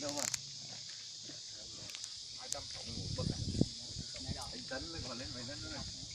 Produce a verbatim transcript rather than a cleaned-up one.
đâu mà hai trăm sáu mươi một bậc à? Anh Tấn mới còn lên mấy lần nữa này.